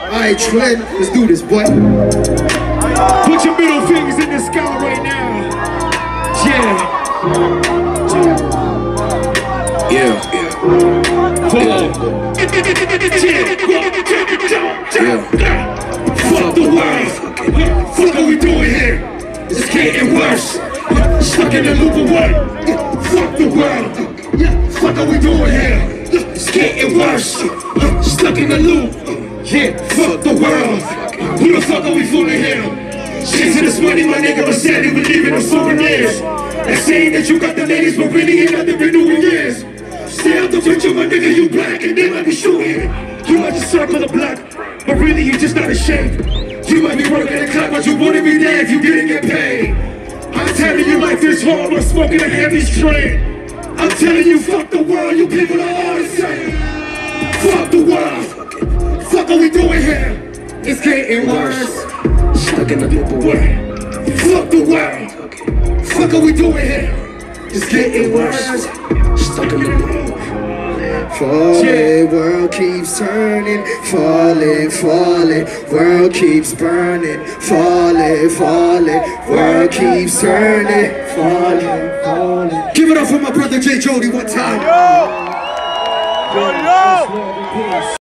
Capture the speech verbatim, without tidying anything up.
Alright, Trent, let's do this, boy. Put your middle fingers in the sky right now. Yeah. Yeah, yeah. Fall. Yeah. Fuck the world. Fuck what we doing here. It's getting worse. Stuck in the loop of what? Fuck the world. Fuck what we doing here. It's getting worse. Stuck in the loop. Yeah, fuck the world. Who the fuck are we fooling here? Chasing this money, my nigga, but sadly we leaving them souvenirs. They're saying that you got the ladies, but really ain't nothing renewing years. Stay out the picture, my nigga, you black, and they might be shooting. You might just circle the block, but really you just not ashamed. You might be working the clock, but you wouldn't be there if you didn't get paid. I'm telling you life is hard, but smoking a heavy strain. I'm telling you, fuck the world, you people are all the same. Fuck the world. Fuck are we doing here? It's getting worse. Stuck in the loop of what? Fuck the world. Fuck are we doing here? It's getting worse. Stuck in the loop. Falling, yeah. World keeps turning, falling, falling, world keeps burning, falling, falling, world keeps turning, falling, falling. Give it up for my brother J Jody one time. Yo! Yo, yo!